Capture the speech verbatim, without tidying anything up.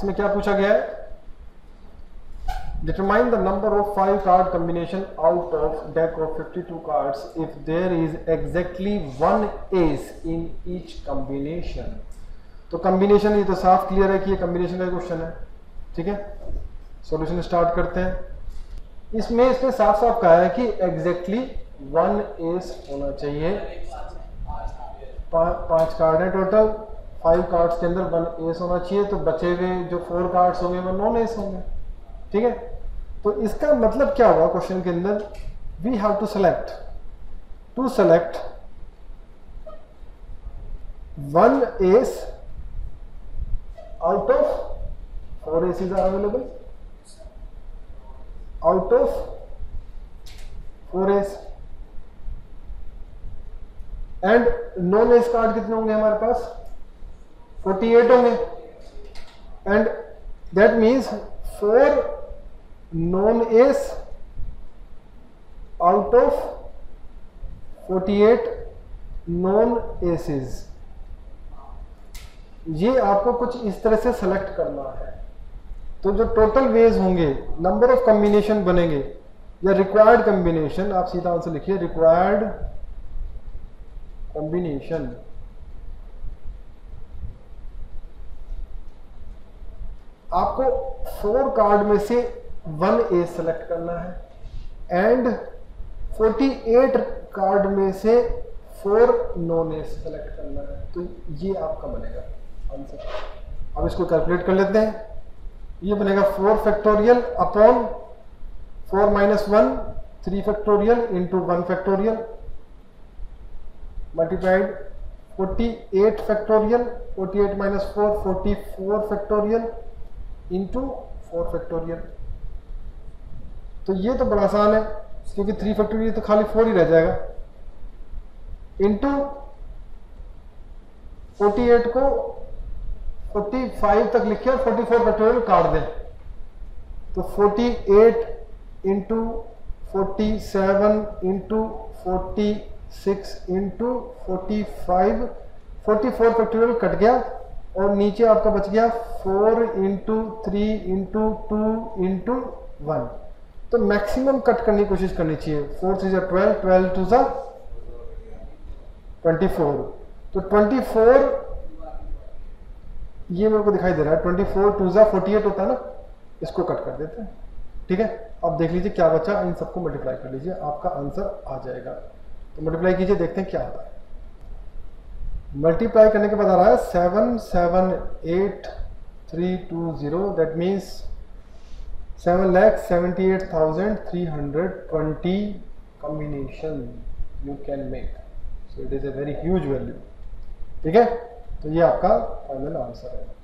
इसमें क्या पूछा गया है, determine the number of five card combination out of deck of fifty-two cards if there is exactly one ace in each combination। तो combination ये तो साफ क्लियर है कि ये combination का क्वेश्चन है, ठीक है। सॉल्यूशन स्टार्ट करते हैं। इसमें इसने साफ साफ कहा है कि exactly one ace होना चाहिए। पा, पांच कार्ड है टोटल, फाइव कार्ड्स के अंदर वन एस होना चाहिए, तो बचे हुए जो फोर कार्ड्स होंगे वो नॉन एस होंगे, ठीक है। तो इसका मतलब क्या हुआ क्वेश्चन के अंदर, we have to select to select one ace out of four aces are available, out of four ace, and non ace card कितने होंगे हमारे पास, अड़तालीस होंगे, and that means four non ace out of अड़तालीस non aces. ये आपको कुछ इस तरह से सेलेक्ट करना है। तो जो टोटल वेज होंगे, नंबर ऑफ कॉम्बिनेशन बनेंगे या रिक्वायर्ड कॉम्बिनेशन, आप सीधा आंसर लिखिए रिक्वायर्ड कॉम्बिनेशन। आपको फोर कार्ड में से वन ए सेलेक्ट करना है एंड अड़तालीस कार्ड में से फोर नॉन ए सेलेक्ट करना है। तो ये आपका बनेगा आंसर। अब इसको कैलकुलेट कर लेते हैं। ये बनेगा four factorial upon four minus one, three factorial into one factorial multiplied अड़तालीस फैक्टोरियल, अड़तालीस माइनस फोर, चौवालीस फैक्टोरियल इंटू फोर फैक्टोरियल। तो ये तो बड़ा आसान है क्योंकि थ्री फैक्टोरियल तो खाली फोर ही रह जाएगा, इंटू अड़तालीस को पैंतालीस तक लिखे और चौवालीस फैक्टोरियल काट दें, तो अड़तालीस into forty seven into forty six into forty five, forty four factorial cut गया और नीचे आपका बच गया four into three into two into one. तो मैक्सिमम कट करने की कोशिश करनी चाहिए। फोर थ्री जा ट्वेल्व, ट्वेल्व टू जा ट्वेंटी फोर, तो ट्वेंटी फोर ये मेरे को दिखाई दे रहा है, ट्वेंटी फोर टू जा फोर्टी एट होता है ना, इसको कट कर देते हैं, ठीक है। अब देख लीजिए क्या बचा, इन सबको मल्टीप्लाई कर लीजिए, आपका आंसर आ जाएगा। तो मल्टीप्लाई कीजिए, देखते हैं क्या आता है। मल्टीप्लाई करने के बाद आ रहा है seven seven eight three two zero, that means seven lakh seventy eight thousand three hundred twenty combination you can make. So it is a very huge value, ठीक है। तो ये आपका फाइनल आंसर है।